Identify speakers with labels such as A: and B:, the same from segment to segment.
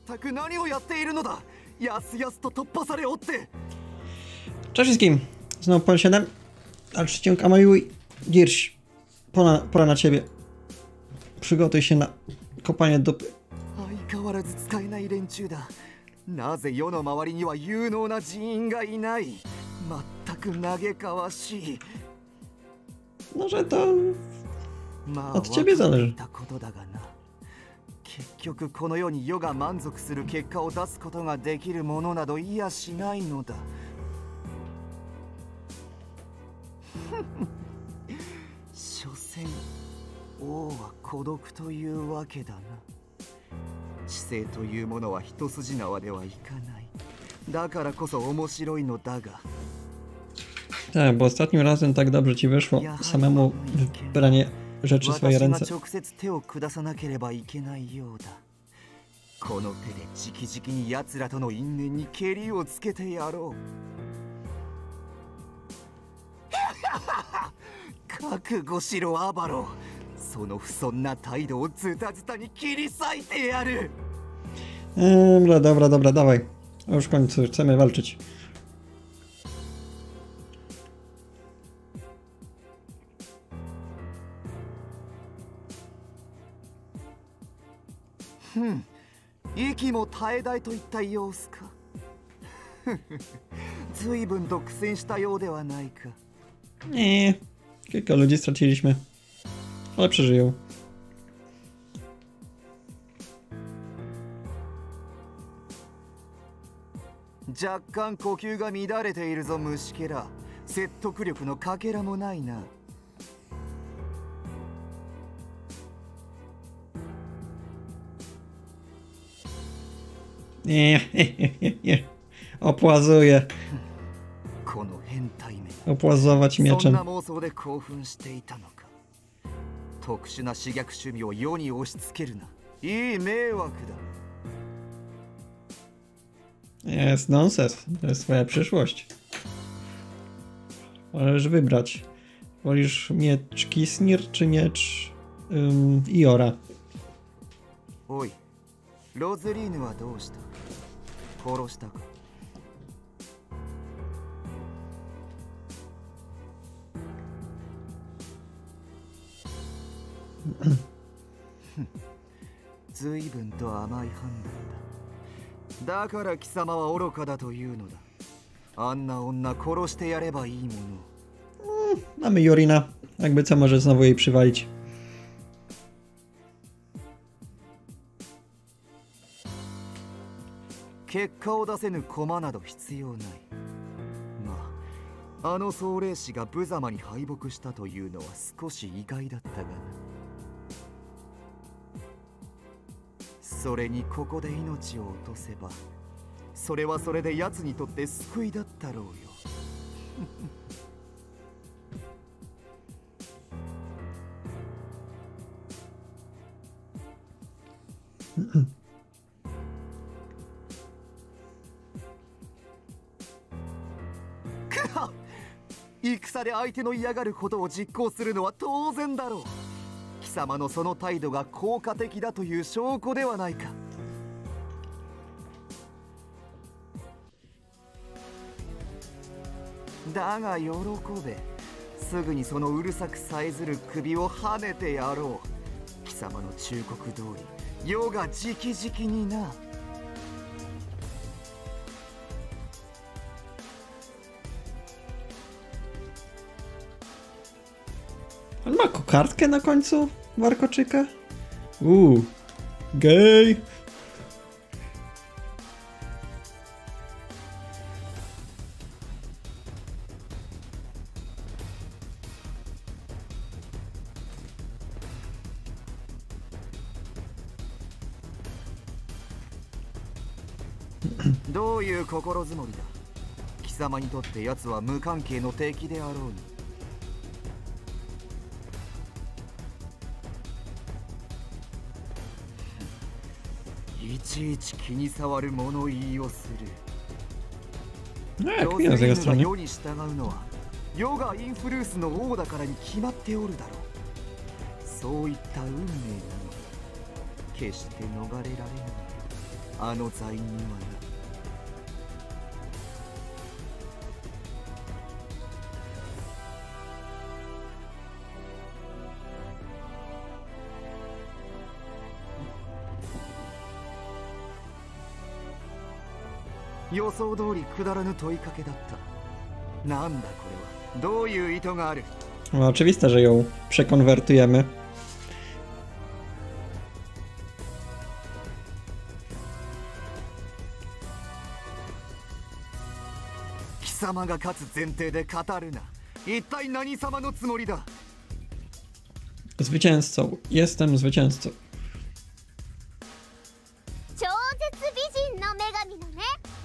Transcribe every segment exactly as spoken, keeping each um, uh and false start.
A: 全く何をやっているのだ。やすやすと突破されおって。
B: Cześć wszystkim! Znowu Pol siedem. Dalszy ciąg Amayui. Dirś. Pora, pora na ciebie. Przygotuj się na kopanie dupy.
A: 相変わらず使えない連中だ。なぜ世の周りには有能な人員がいない。全く嘆かわしい。
B: No, że to
A: まあ
B: od ciebie zależy.
A: 分かっていたことだがな。結局この世に世が満足する結果を出すことができるものなどいやしないのだ。所詮王は孤独というわけだな。知性というものは一筋縄ではいかない。だからこそ面白いのだが。
B: Tak, bo ostatnim razem tak dobrze ci wyszło samemu wybranie rzeczy w swoje ręce.
A: 直接手を下さなければいけないようだ。この手で直々に奴らとの因縁にケリをつけてやろう。覚悟しろアバロ。その不遜な態度をズタズタに切り裂いてやる。
B: Dobra, dobra, dobra, dawaj. Już w końcu chcemy walczyć.
A: ふん、息も絶え絶えといった様子か。随分と苦戦したようではないか。
B: Nie, kilka ludzi straciliśmy, ale przeżyją.
A: 若干呼吸が乱れているぞ虫けら。説得力のかけらもないな。
B: Nie, nie, nie. Opłazuję.
A: この変態め。
B: Opłazować
A: そん
B: mieczem.
A: な妄想で興奮していたのか。特殊な刺激趣味を世に押し付けるな。いい迷惑だ。
B: Jest nonsens. To jest twoja przyszłość. Możesz wybrać. Wolisz miecz Kisnir czy miecz um, Iora?
A: おい、ロズリーヌはどうした？殺したか？ 随分と甘い判断だ。だから貴様は愚かだというのだ。あんな女殺してやればいいもの。
B: Mm, mamy Jorina. Jakby co, może znowu jej przywalić.
A: 結果を出せぬ駒など必要ない。まあ、あの壮霊士が無様に敗北したというのは少し意外だったがな。それにここで命を落とせば、それはそれで奴にとって救いだったろうよ。戦で相手の嫌がることを実行するのは当然だろう。貴様のその態度が効果的だという証拠ではないか。だが喜べ。すぐにそのうるさくさえずる首をはねてやろう。貴様の忠告通り世が直々にな。
B: On ma kokardkę na końcu warkoczyka? Uuu, gej!
A: Doういう心づもりだ。貴様にとって奴は無関係の敵であろうに。 いちいち気に障る物言いをする。
B: No jak minął z jego strony.
A: 世に従うのは世がインフルースの王だからに決まっておるだろう。そういった運命なの。決して逃れられない。 あの罪人はな。予想通りくだらぬ問いかけだった。なんだこれは。どういう意図がある。
B: No, oczywiste, że ją przekonwertujemy.
A: 貴様が勝つ前提で語るな。一体何様のつもりだ。
B: Zwycięzcą. Jestem zwycięzcą.
C: 超絶美人の女神のね。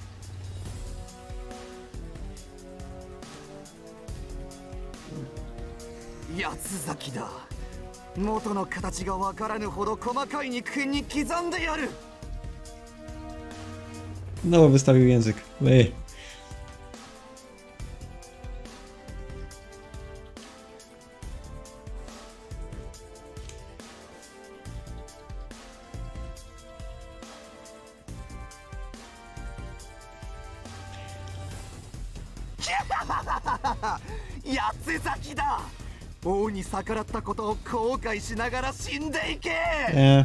A: 八つ咲きだ。元の形がわからぬほど細かい肉に刻んでやる。
B: No, wystawił język. Ej.
A: 八つ咲きだ。王に逆らったことを後悔しながら死んでいけ。
B: E.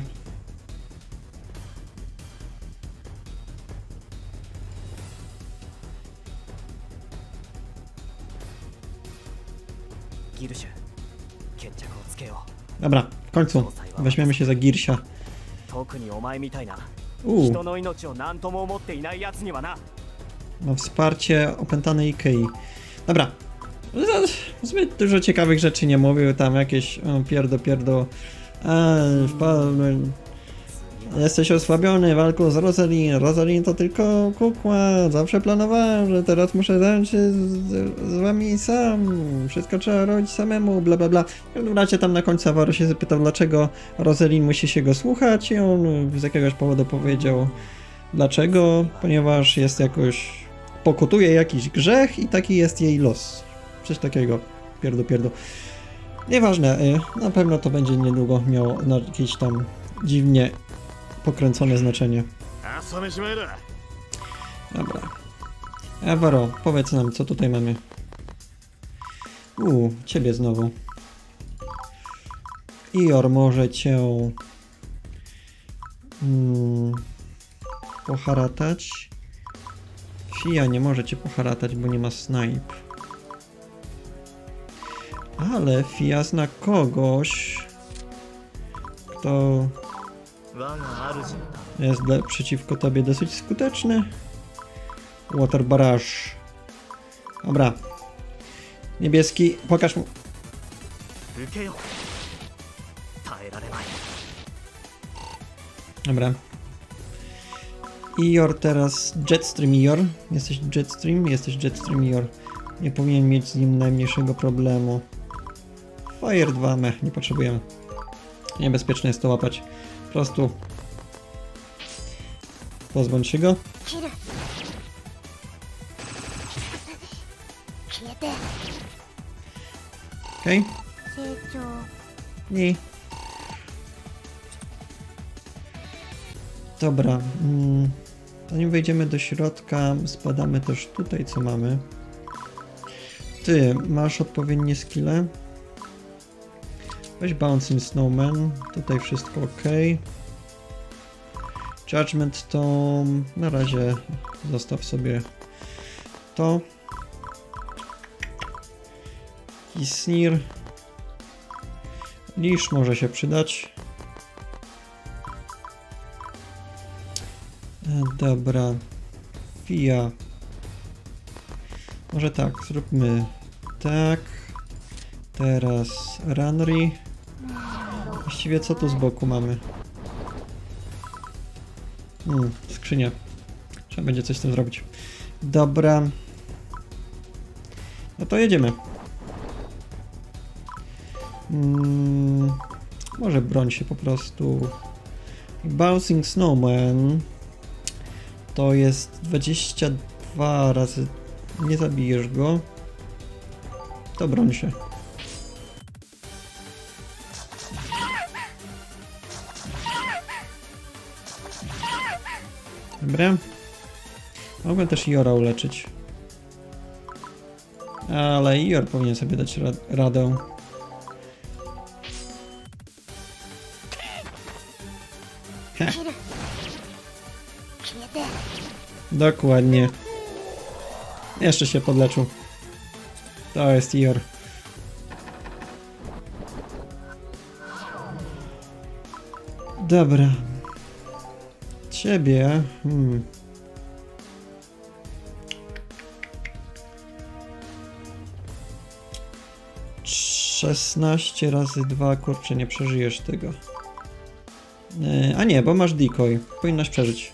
A: ギルシュ、決着をつけよう。
B: Dobra, w końcu weźmiemy się za Girsia.
A: 特にお前みたいな
B: Uuu,
A: 人の命を何とも思っていないやつにはな。
B: ma wsparcie opętanej Ikei. Dobra. Zbyt dużo ciekawych rzeczy nie mówił, tam jakieś o, pierdo, pierdo. A, wpadłem. Jesteś osłabiony walką z Rosalin. Rosalin to tylko kukła. Zawsze planowałem, że teraz muszę zająć się z, z wami sam. Wszystko trzeba robić samemu, bla bla bla. W każdym razie tam na końcu Avaro się zapytał, dlaczego Rosalin musi się go słuchać i on z jakiegoś powodu powiedział dlaczego, ponieważ jest jakoś... pokutuje jakiś grzech i taki jest jej los. Coś takiego. Pierdo, pierdo. Nieważne, na pewno to będzie niedługo miało jakieś tam dziwnie pokręcone znaczenie. Dobra. Avaro, powiedz nam, co tutaj mamy. Uuu, ciebie znowu. Ior może cię hmm, poharatać. Fia nie może cię poharatać, bo nie ma snipe. Ale Fia zna kogoś, kto jest dla, przeciwko tobie dosyć skuteczny. Water Barrage. Dobra. Niebieski, pokaż mu. Dobra. Ior teraz Jetstream Ior. Jesteś Jetstream? Jesteś Jetstream Ior. Nie powinien mieć z nim najmniejszego problemu. Fire dwa, mech, nie potrzebujemy. Niebezpieczne jest to łapać. Po prostu pozbądź się go. Okej. Nie. Dobra. Mm. Zanim wejdziemy do środka, zbadamy też tutaj, co mamy. Ty, masz odpowiednie skille. Weź Bouncing Snowman. Tutaj wszystko ok. Judgment to na razie zostaw sobie to. I Sneer. Lisz może się przydać. Dobra. Fia. Może tak, zróbmy tak. Teraz Ranri. Właściwie co tu z boku mamy? Hmm, skrzynia. Trzeba będzie coś z tym zrobić. Dobra. No to jedziemy. Hmm, może broń się po prostu. Bouncing Snowman. To jest dwadzieścia dwa razy. Nie zabijesz go. To broń się. Dobra. Mogłem też Iora uleczyć. Ale Ior powinien sobie dać ra radę. Heh. Dokładnie. Jeszcze się podleczył. To jest Ior. Dobra. Ciebie... Hmm. szesnaście razy dwa, kurczę, nie przeżyjesz tego. Yy, a nie, bo masz decoy. Powinnaś przeżyć.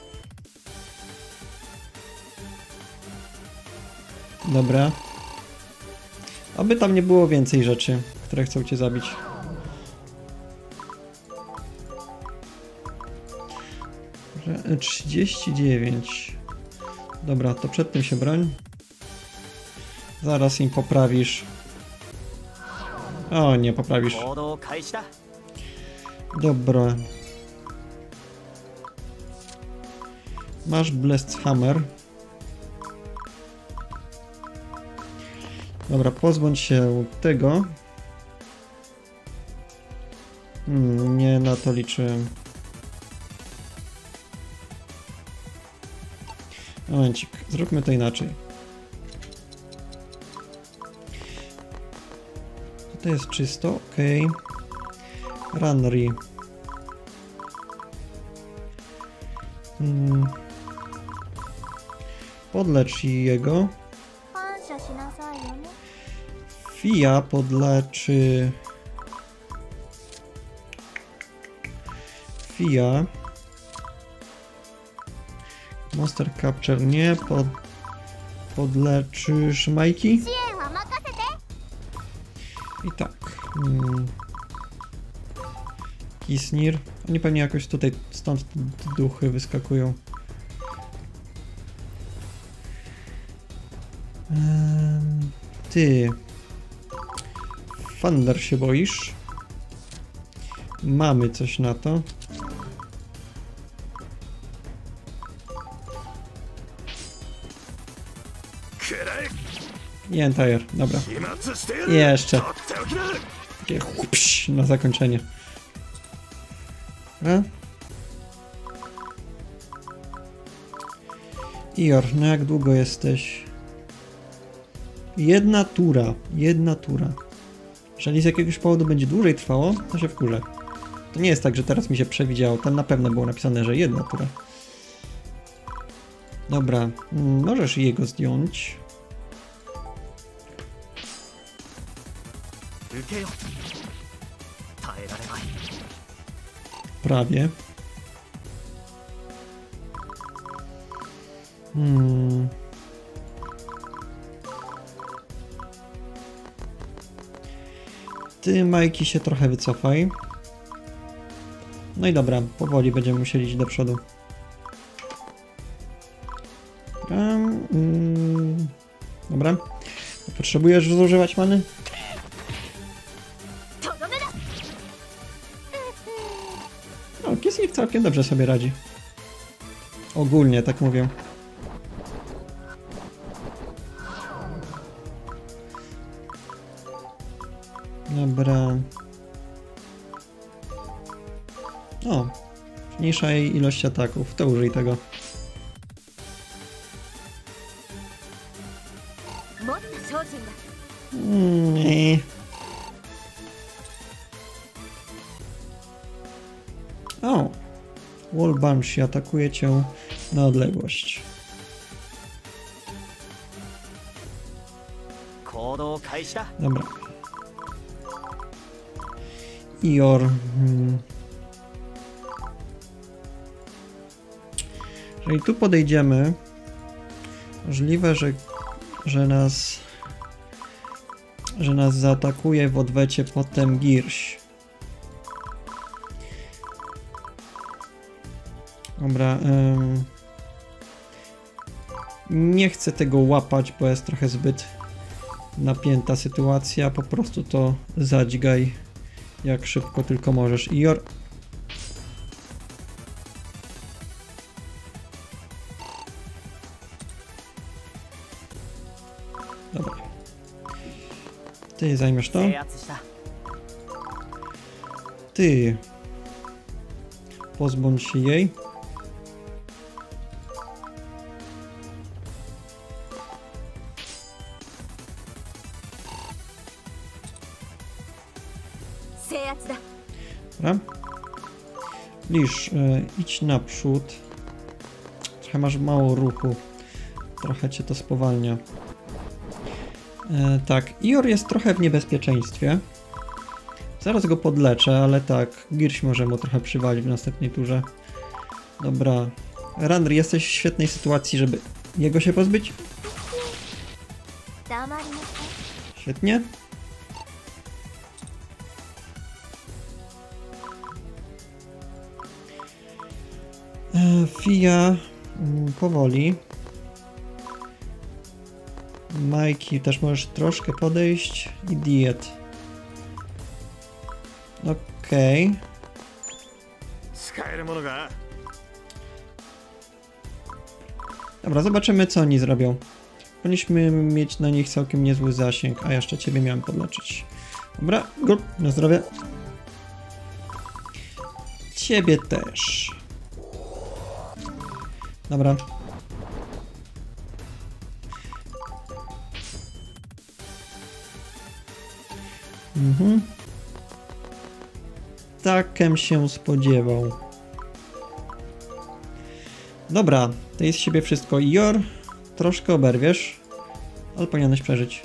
B: Dobra. Aby tam nie było więcej rzeczy, które chcą cię zabić. trzydzieści dziewięć. Dobra, to przed tym się broń. Zaraz im poprawisz. O, nie poprawisz. Dobra. Masz Blessed Hammer. Dobra, pozbądź się tego. Hmm, nie na to liczyłem. Momencik, zróbmy to inaczej. To jest czysto, ok. Runry. Hmm. Podlecz jego. Fia podleczy... Fia. Monster Capture nie. Pod... Podleczysz Majki? I tak. Hmm. Kisnir. Oni pewnie jakoś tutaj stąd te duchy wyskakują. Ehm, ty. Thunder się boisz? Mamy coś na to. Nie, Entire, dobra. Jeszcze. Takie chupś na zakończenie. A? Ior, no jak długo jesteś? Jedna tura. Jedna tura. Jeżeli z jakiegoś powodu będzie dłużej trwało, to się wkurzę. To nie jest tak, że teraz mi się przewidziało. Tam na pewno było napisane, że jedna tura. Dobra, możesz jego zdjąć. Prawie. Hmm. Ty, Majki, się trochę wycofaj. No i dobra, powoli będziemy musieli iść do przodu. Dobra. Mm. Dobra. Potrzebujesz zużywać many? No, Kisnir całkiem dobrze sobie radzi. Ogólnie, tak mówię. Dobra. O, mniejsza jej ilość ataków. To użyj tego. Mm, nie. O! Wall Banshee atakuje cię na odległość. Dobra. Ior. Hmm. Jeżeli tu podejdziemy, możliwe, że, że nas że nas zaatakuje w odwecie potem Girś. Dobra. Ym. Nie chcę tego łapać, bo jest trochę zbyt napięta sytuacja. Po prostu to zadźgaj jak szybko tylko możesz. Ior. Dobra. Ty zajmiesz to? Ty. Pozbądź się jej. Dobra. Lisz, e, idź naprzód. Trochę masz mało ruchu. Trochę cię to spowalnia. E, tak, Ior jest trochę w niebezpieczeństwie. Zaraz go podleczę, ale tak, Girś może mu trochę przywalić w następnej turze. Dobra. Randry, jesteś w świetnej sytuacji, żeby jego się pozbyć. Świetnie. E, Fia mm, powoli. Majki też możesz troszkę podejść. I Diet. Okej. Okay. Dobra, zobaczymy co oni zrobią. Powinniśmy mieć na nich całkiem niezły zasięg, a jeszcze ciebie miałem podleczyć. Dobra, go, na zdrowie. Ciebie też. Dobra. Mhm. Takem się spodziewał. Dobra, to jest z siebie wszystko. Ior, troszkę oberwiesz, ale powinieneś przeżyć.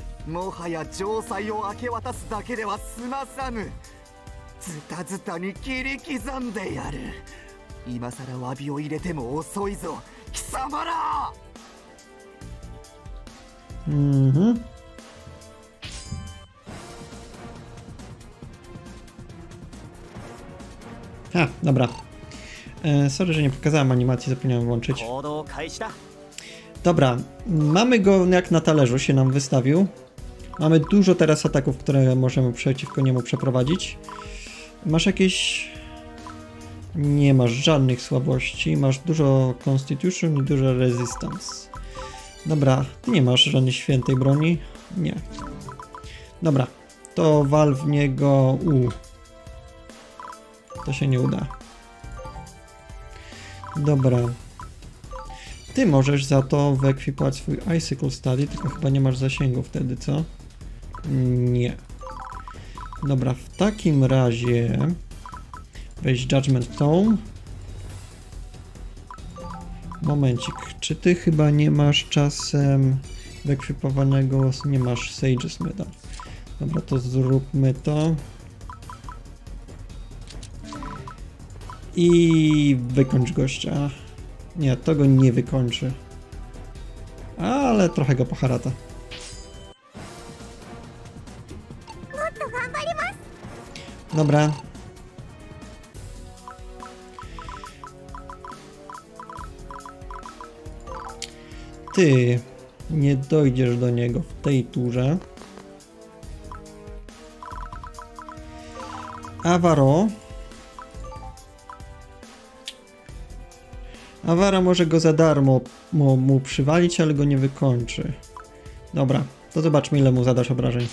B: Mhm. A, dobra. E, sorry, że nie pokazałem animacji, zapomniałem włączyć. Dobra, mamy go jak na talerzu, się nam wystawił. Mamy dużo teraz ataków, które możemy przeciwko niemu przeprowadzić. Masz jakieś... Nie masz żadnych słabości, masz dużo Constitution i dużo Resistance. Dobra, ty nie masz żadnej świętej broni? Nie. Dobra, to wal w niego... U. To się nie uda. Dobra. Ty możesz za to wyekwipować swój Icicle Study, tylko chyba nie masz zasięgu wtedy, co? Nie. Dobra, w takim razie... Weź Judgment Tome. Momencik, czy ty chyba nie masz czasem wyekwipowanego... Nie masz Sage's Medal. Dobra, to zróbmy to. I wykończ gościa. Nie, to go nie wykończy. Ale trochę go poharata. Dobra. Ty nie dojdziesz do niego w tej turze. Avaro. Avara może go za darmo mu, mu przywalić, ale go nie wykończy. Dobra, to zobaczmy ile mu zadasz obrażeń.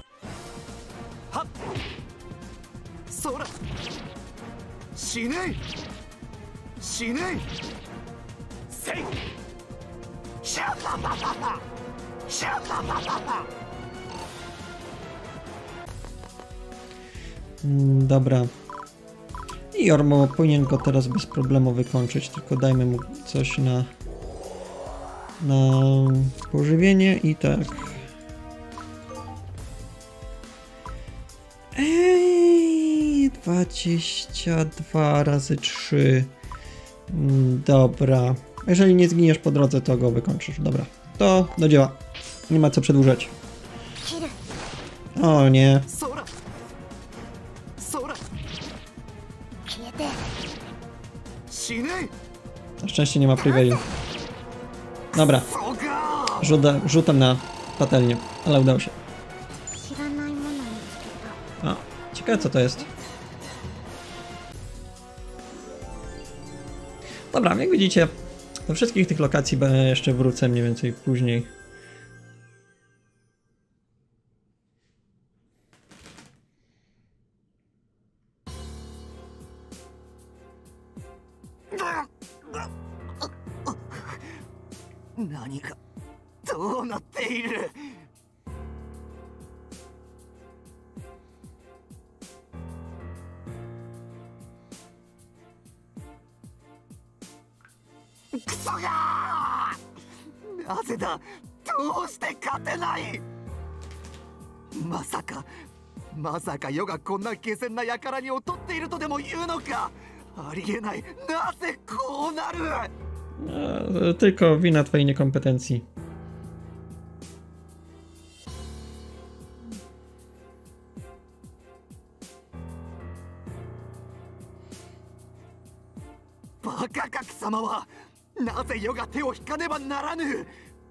B: Mm, dobra. I Ormo powinien go teraz bez problemu wykończyć, tylko dajmy mu coś na na pożywienie i tak. Ej, dwadzieścia dwa razy trzy. Dobra. Jeżeli nie zginiesz po drodze, to go wykończysz. Dobra. To do dzieła. Nie ma co przedłużać. O nie. Na szczęście nie ma Prevailing. Dobra. Rzuta, rzutem na patelnię, ale udało się. O, ciekawe co to jest. Dobra, jak widzicie, do wszystkich tych lokacji jeszcze wrócę mniej więcej później.
A: 何がどうなっている。クソがー！なぜだ、どうして勝てない。まさかまさか世がこんな下賤な輩に劣っているとでも言うのか。ありえない。なぜこうなる。
B: E, tylko wina twojej niekompetencji.
A: バカか貴様は。なぜ世が手を引かねばならぬ。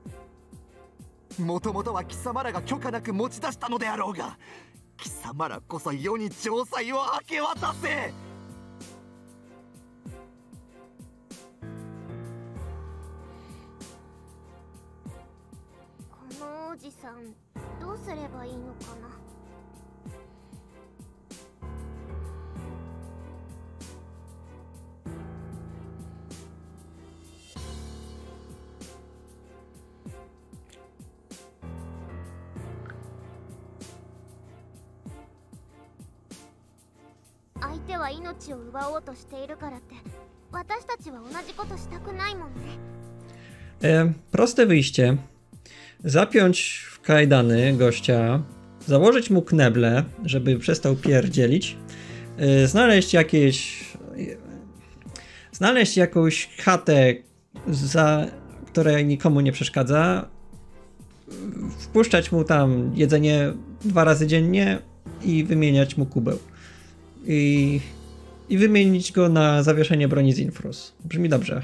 A: もともとは貴様らが許可なく持ち出したのであろうが、貴様らこそ世に城塞を明け渡せ。
C: この王子さん、どうすればいいのかな。相手は命を奪おうとしているからって私たちは同じことしたくないもんね。
B: E, proste wyjście. Zapiąć w kajdany gościa, założyć mu kneble, żeby przestał pierdzielić, e, znaleźć jakieś e, znaleźć jakąś chatę, za, która nikomu nie przeszkadza, wpuszczać mu tam jedzenie dwa razy dziennie i wymieniać mu kubeł. I, i wymienić go na zawieszenie broni z Infrus. Brzmi dobrze.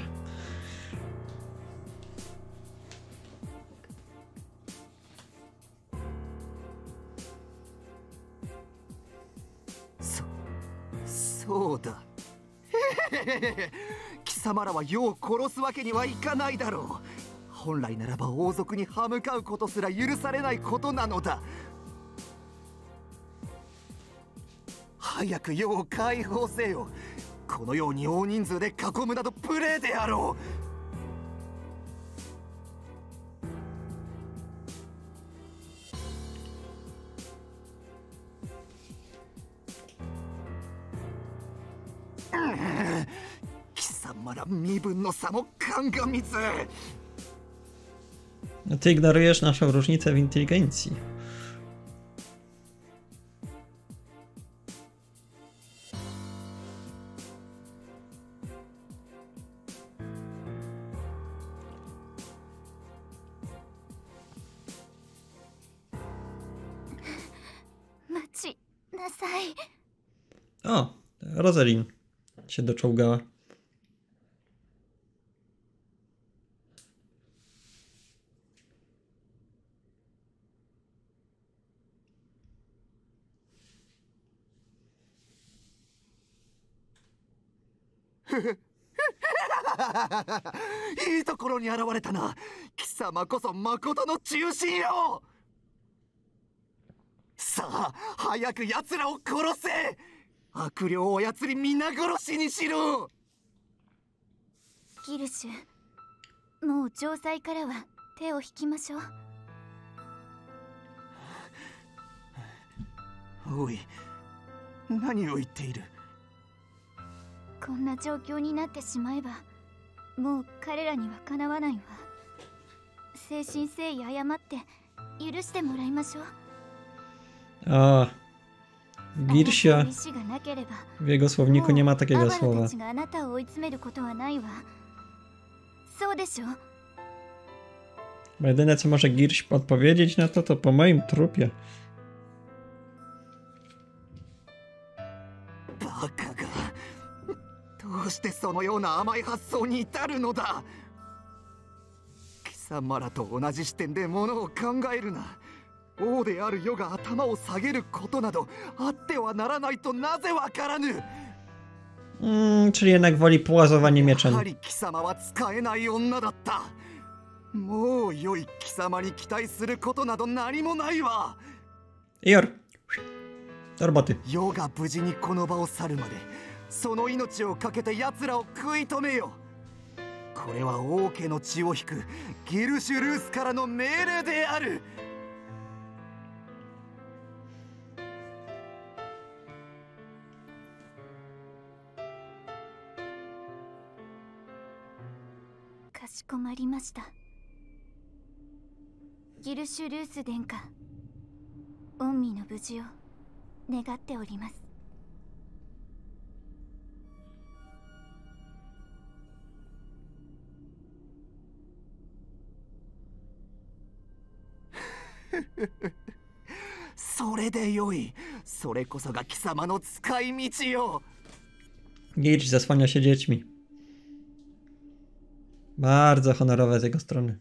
A: So, そうだ。貴様らは世を殺すわけにはいかないだろう。本来ならば王族に歯向かうことすら許されないことなのだ。早く世を解放せよ。このように大人数で囲むなど無礼であろう。貴様ら身分の差も鑑みず。
B: Ty ignorujesz naszą różnicę w inteligencji. O, Rosalin się doczołgała.
A: いいところに現れたな。貴様こそ誠の中心よ。さあ早く奴らを殺せ。悪霊を操り皆殺しにしろ。
D: ギルシュ、もう城塞からは手を引きましょう。
A: おい、何を言っている。
D: こんな状況になってしまえばもう彼らにはかなわないわ。誠心誠意謝って許してもらいましょう。
B: A, Girsia. W jego słowniku nie ma takiego słowa. Bo jedyne co może Girś odpowiedzieć na to, to po moim trupie.
A: Baka ga. どうしてそのような甘い発想に至るのだ。貴様らと同じ視点でものを考えるな。王である世が頭を下げることなどあってはならないとなぜわからぬ。
B: Mm, czyli jednak woli płazowanie mieczem.
A: やはり貴様は使えない女だった。もう良い。貴様に期待することなど何もないわ。
B: Ior, do roboty.
A: 世が無事にこの場を去るまでその命をかけて奴らを食い止めよ。 これは王家の血を引くギルシュ・ルースからの命令である。
D: かしこまりました。ギルシュ・ルース殿下、御身の無事を願っております。
A: それでよい。それこそが貴様の使い道よ。
B: Gilch zasłania się dziećmi. Bardzo honorowe z jego strony.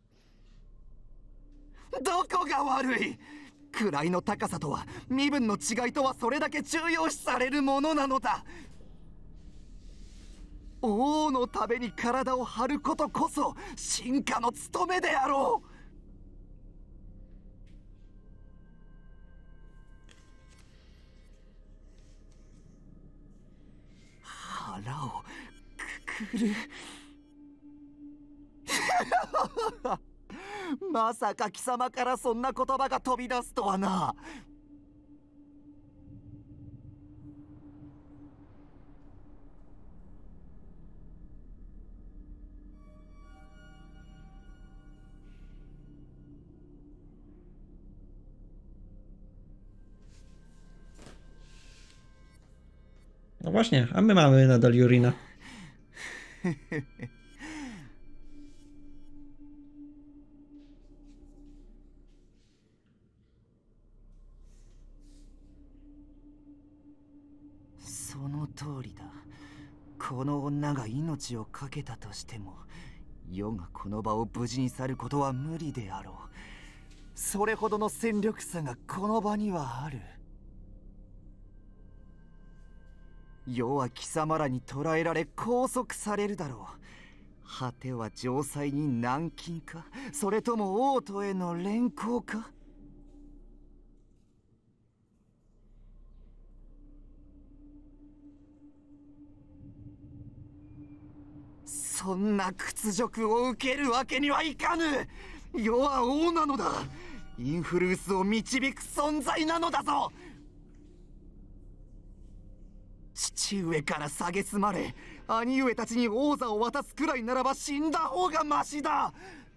A: どこが悪い。位の高さとは身分の違いとはそれだけ重要視されるものなのだ。王のために体を張ることこそ臣下の務めであろう。腹をくくる。まさか貴様からそんな言葉が飛び出すとはな。
B: No właśnie, a my mamy nadal Yurina.
A: その通りだ。この女が命を懸けたとしても、世がこの場を無事に去ることは無理であろう。それほどの戦力差がこの場にはある。世は貴様らに捕らえられ拘束されるだろう。果ては城塞に軟禁か、それとも王都への連行か。そんな屈辱を受けるわけにはいかぬ。世は王なのだ。インフルースを導く存在なのだぞ。父上から蔑まれ、兄上たちに王座を渡すくらいならば死んだ方がマシだ。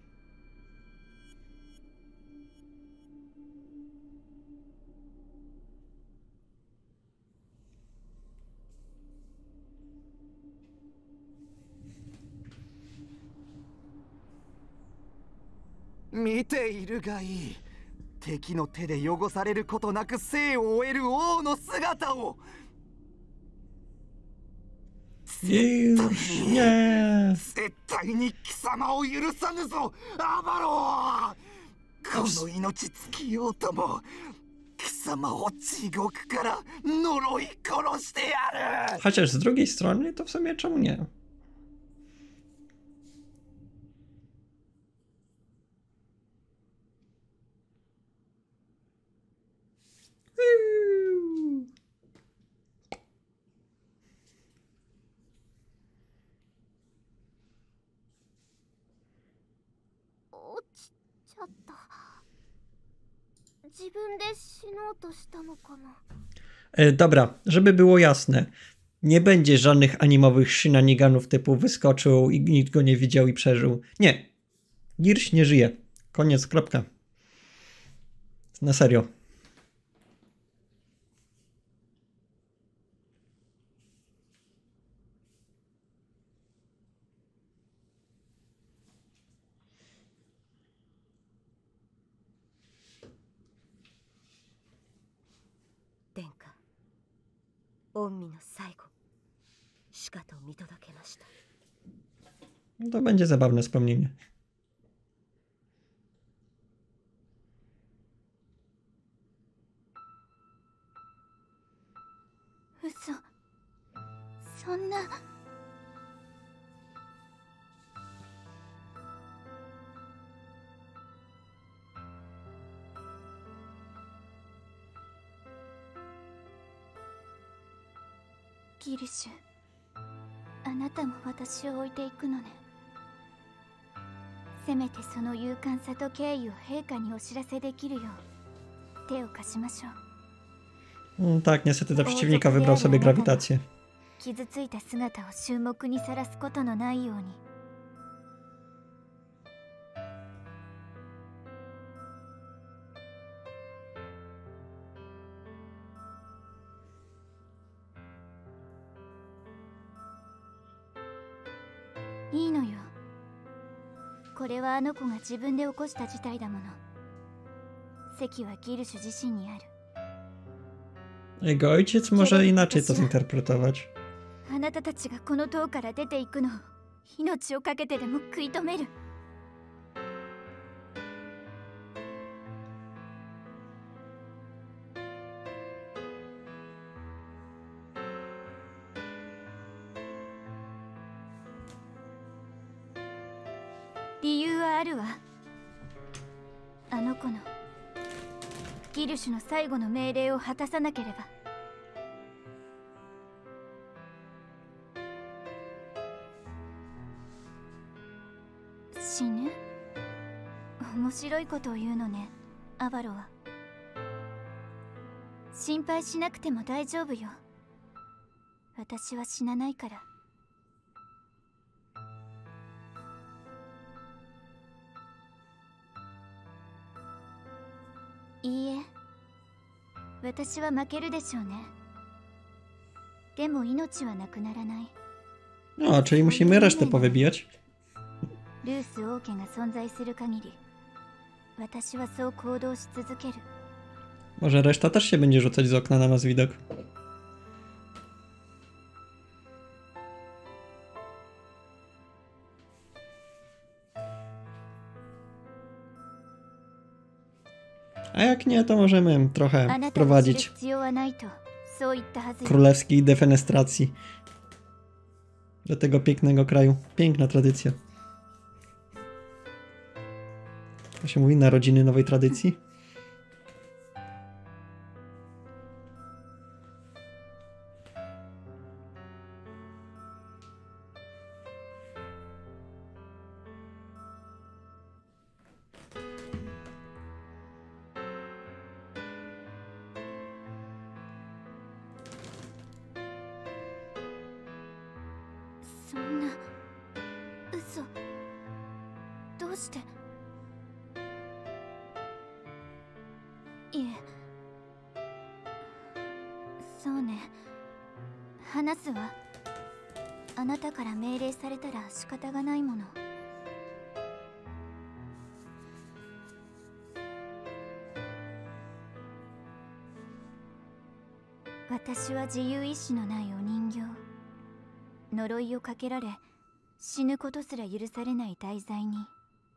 A: 見ているがいい。敵の手で汚されることなく生を終える王の姿を。絶対に、絶対に貴様を許さぬぞ、アバロー。この命尽きようとも貴様を地獄から呪い殺してやる。
B: Chociaż z drugiej strony to w sumie czemu nie? E, dobra, żeby było jasne, nie będzie żadnych animowych shenaniganów typu wyskoczył i nikt go nie widział i przeżył. Nie. Gilch nie żyje. Koniec, kropka. Na serio. To będzie zabawne wspomnienie.
D: Uso. Sonna. Gilch, あなたも私を置いていくのね。 せめてその勇敢さと敬意を陛下にお知らせできるよう手を貸しましょう。
B: Mm, tak, niestety dla przeciwnika wybrał sobie grawitację.
D: 傷ついた姿を衆目にさらすことのないように。いいのよ。これはあの子が自分で起こした事態だもの。席はギルシュ自身にある。
B: Jego ojciec może inaczej to zinterpretować.
D: あなたたちがこの塔から出ていくのを命を懸けてでも食い止める。理由はあるわ。あの子のギルシュの最後の命令を果たさなければ。死ぬ？面白いことを言うのね、アバロは。心配しなくても大丈夫よ。私は死なないから。いいえ、私は負けるでしょうね。でも命はなくならない。
B: No, czyli musimy resztę powybijać.
D: ルース王家が存在する限り、私はそう行動し続ける。
B: Może reszta też się będzie rzucać z okna na nas widok. A jak nie, to możemy trochę wprowadzić królewskiej defenestracji do tego pięknego kraju. Piękna tradycja. To się mówi narodziny nowej tradycji.話すわ。あなたから命令されたら仕方がないもの。私は自由意志のないお人形。呪いをかけられ死ぬことすら許されない題材に。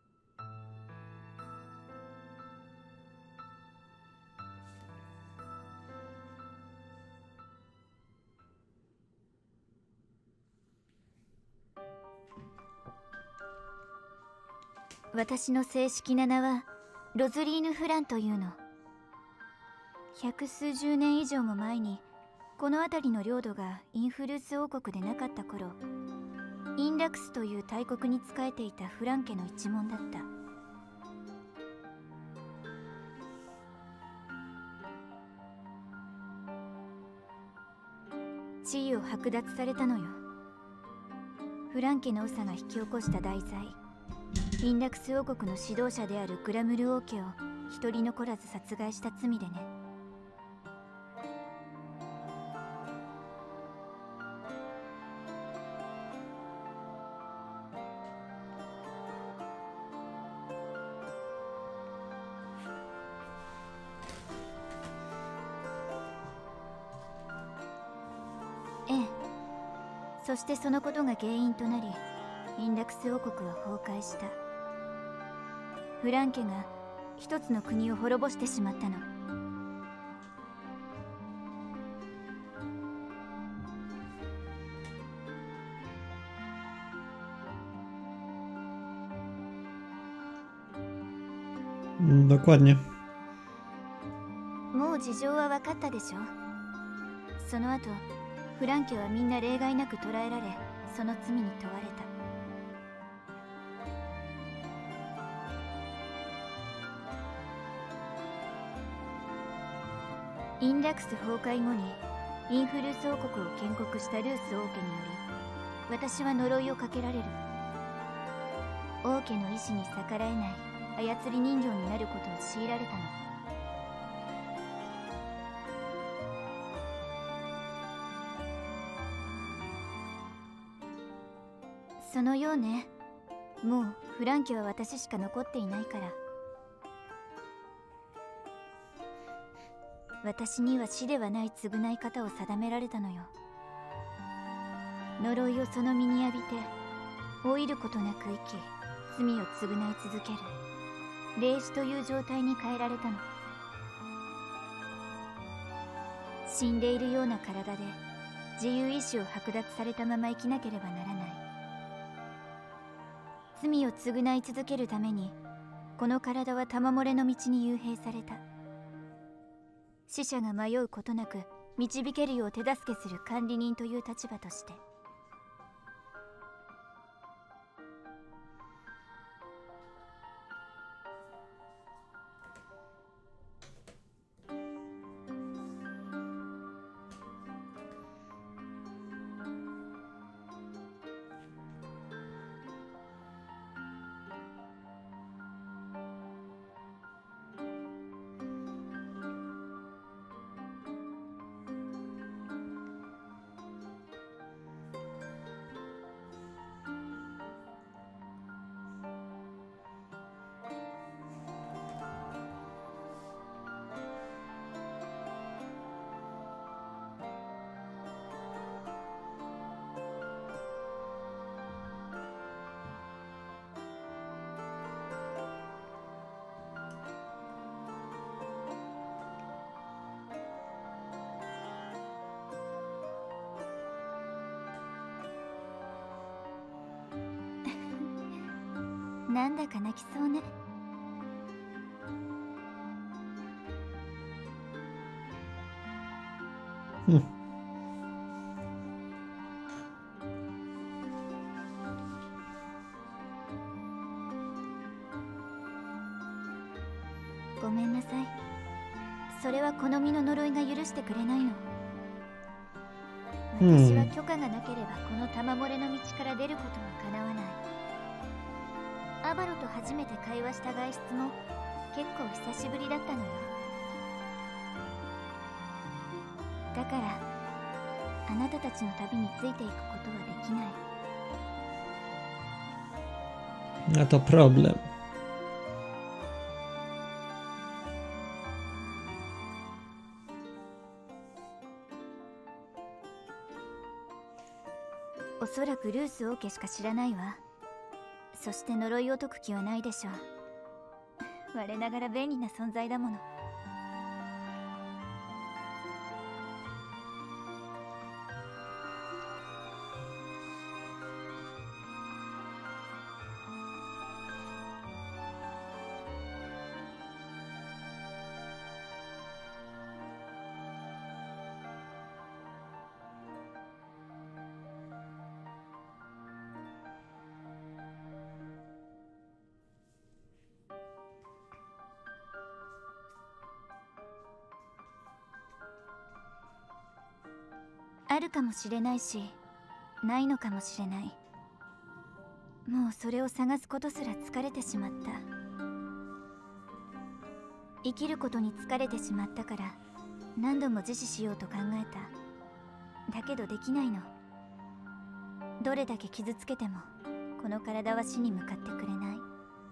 B: 私の正式な名はロズリーヌ・フランというの。百数十年以上も前にこの辺りの領土がインフルース王国でなかった頃、インラクスという大国に仕えていたフラン家の一門だった。地位を剥奪されたのよ。フラン家の長が引き起こした大罪、インラクス王国の指導者であるグラムル王家を一人残らず殺害した罪でね。ええ。そしてそのことが原因となり、インラクス王国は崩壊した。フラン家が一つの国を滅ぼしてしまったの。 Dokładnie.
D: もう事情は分かったでしょ。その後、フラン家はみんな例外なく捕らえられ、その罪に問われた。 インラクス崩壊後にインフルース王国を建国したルース王家により、私は呪いをかけられる。王家の意志に逆らえない操り人形になることを強いられたの。そのようね。もうフラン家は私しか残っていないから。私には死ではない償い方を定められたのよ。呪いをその身に浴びて老いることなく生き、罪を償い続ける霊視という状態に変えられたの。死んでいるような体で自由意志を剥奪されたまま生きなければならない。罪を償い続けるためにこの体は玉漏れの道に幽閉された。死者が迷うことなく導けるよう手助けする管理人という立場として。なんだか泣きそうね。
B: うん。
D: ごめんなさい。それはこの身の呪いが許してくれないの。私は許可がなければこの玉漏れの道から出ることは叶わない。アバロと初めて会話した外出も結構久しぶりだったのよ。だからあなたたちの旅についていくことはできない。
B: No to problem.
D: おそらくルース王家しか知らないわ。そして呪いを解く気はないでしょう。我ながら便利な存在だもの。あるかもしれないし、ないのかもしれない。もうそれを探すことすら疲れてしまった。生きることに疲れてしまったから何度も自死しようと考えた。だけどできないの。どれだけ傷つけてもこの体は死に向かってくれない。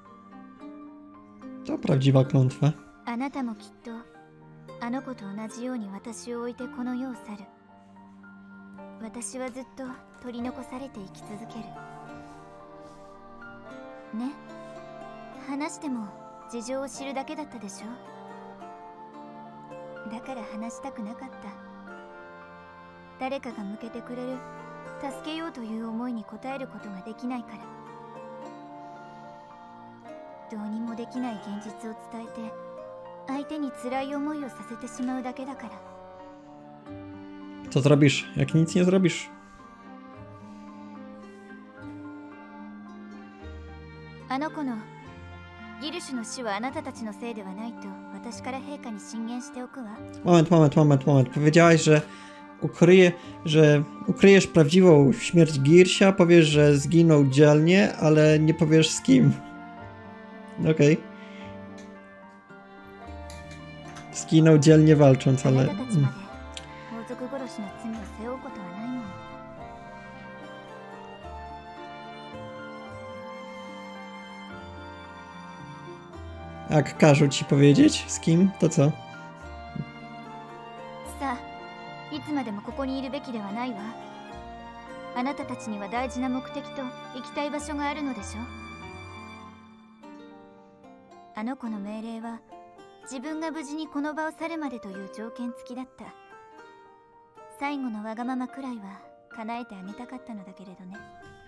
B: To prawdziwa klątwa.
D: あなたもきっとあの子と同じように私を置いてこの世を去る。私はずっと取り残されて生き続けるね。話しても事情を知るだけだったでしょ。だから話したくなかった。誰かが向けてくれる、助けようという思いに応えることができないから。どうにもできない現実を伝えて相手に辛い思いをさせてしまうだけだから。
B: Co zrobisz, jak nic nie zrobisz?
D: あの子のギルシュの死はあなたたちのせいではないと私から陛下に進言しておくわ。
B: Moment, moment, moment, moment. Powiedziałaś, że ukryje, że ukryjesz prawdziwą śmierć Girsia, powiesz, że zginął dzielnie, ale nie powiesz z kim. Okej. Okay. Zginął dzielnie walcząc, ale... Mm. Jak każą ci powiedzieć z kim, to co?
D: さあ、いつまでもここにいるべきではないわ。あなたたちには大事な目的と行きたい場所があるのでしょ。あの子の命令は自分が無事にこの場を去るまでという条件付きだった。最後のわがままくらいは叶えてあげたかったのだけれどね。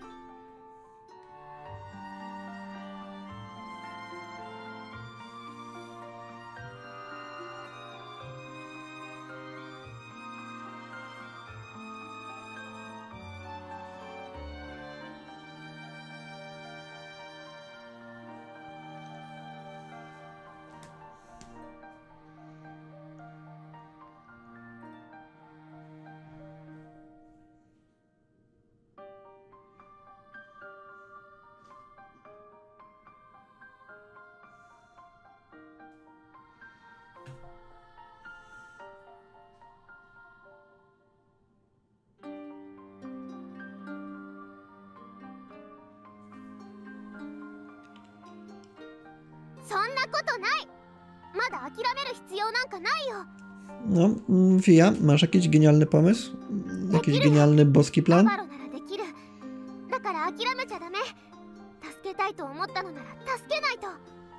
C: そんなことない。まだ諦める必要なんかないよ。
B: No, Fia, masz jakiś genialny pomysł? Jakiś genialny boski plan?
C: アバロならできる。だから諦めちゃダメ。助けたいと思ったのなら助けないと。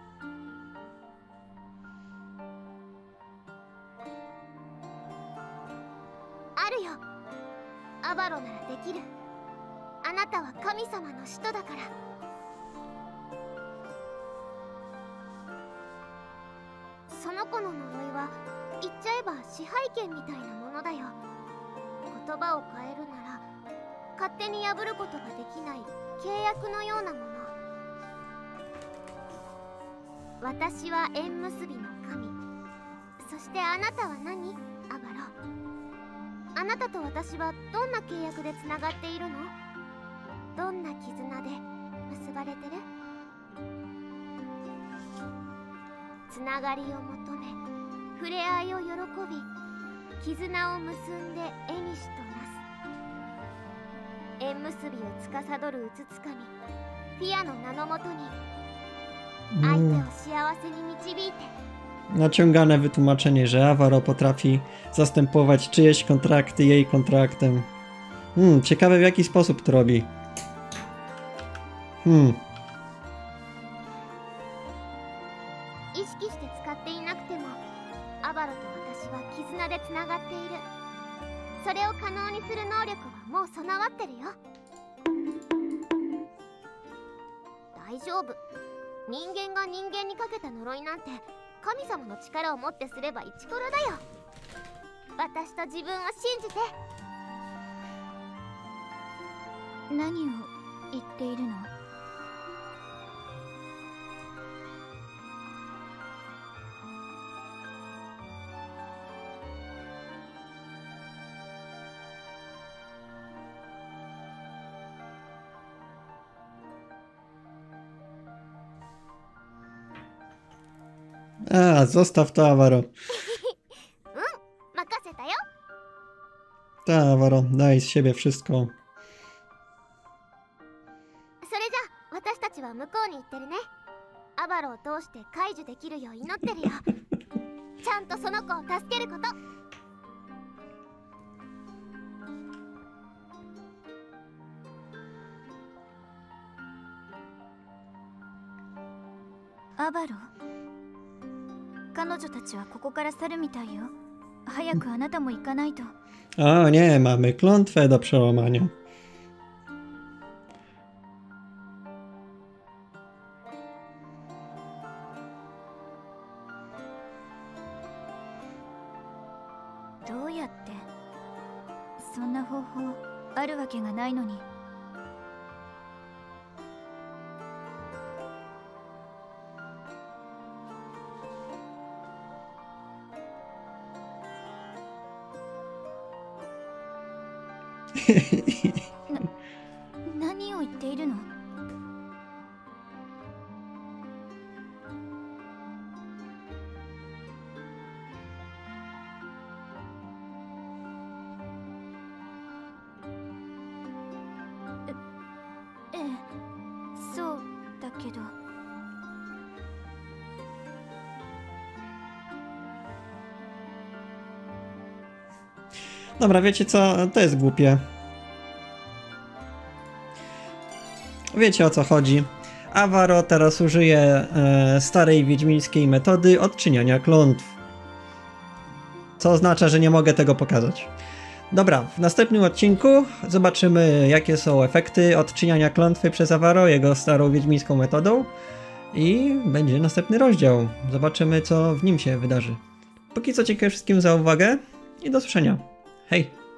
C: あるよ。アバロならできる。あなたは神様の使徒だから。その子の呪いは言っちゃえば支配権みたいなものだよ。言葉を変えるなら勝手に破ることができない契約のようなもの。私は縁結びの神。そしてあなたは何？アバロ。あなたと私はどんな契約でつながっているの？どんな絆で結ばれてる？つながりを求め、触れ合いを喜び、絆を結んで絵にしとなす。縁結びを司るうつつかみ、フィアの名のもとに相手を幸せに導いて。
B: Naciągane wytłumaczenie, że Avaro potrafi zastępować czyjeś kontrakty jej kontraktem. Hmm, ciekawe w jaki sposób to robi. Hmm.
C: 意識して使っていなくてもアバロと私は絆でつながっている。それを可能にする能力はもう備わってるよ。大丈夫。人間が人間にかけた呪いなんて神様の力をもってすればイチコロだよ。私と自分を信じて。
D: 何を言っているの？
B: A, zostaw to, Avaro.
C: うん、任せたよ。
B: Ta, Avaro, daj z siebie wszystko.
C: それじゃあ私たちは向こうに行ってるね。アバロを通して解除できるよう祈ってるよ。ちゃんとその子を助けること。
D: アバロ？彼女たちはここから去るみたいよ。早くあなたも行かないと。
B: O nie, mamy klątwę do przełamania.
D: どうやって？そんな方法あるわけがないのに。 何を言っているの？え、ええ、そうだけど。
B: Dobra, wiecie co? To jest głupie. Wiecie o co chodzi. Avaro teraz użyje e, starej wiedźmińskiej metody odczyniania klątw. Co oznacza, że nie mogę tego pokazać. Dobra, w następnym odcinku zobaczymy, jakie są efekty odczyniania klątwy przez Avaro jego starą wiedźmińską metodą. I będzie następny rozdział. Zobaczymy, co w nim się wydarzy. Póki co dziękuję wszystkim za uwagę i do usłyszenia. Hej!